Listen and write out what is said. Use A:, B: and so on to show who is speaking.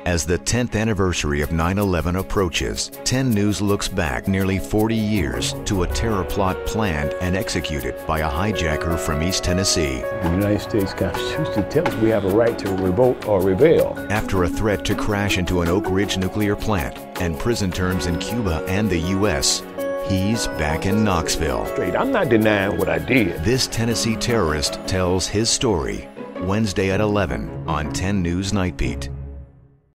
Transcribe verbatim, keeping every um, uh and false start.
A: As the tenth anniversary of nine eleven approaches, ten News looks back nearly forty years to a terror plot planned and executed by a hijacker from East Tennessee.
B: The United States Constitution tells us we have a right to revolt or rebel.
A: After a threat to crash into an Oak Ridge nuclear plant and prison terms in Cuba and the U S, he's back in Knoxville.
B: Straight, I'm not denying what I did.
A: This Tennessee terrorist tells his story Wednesday at eleven on ten News Night Beat.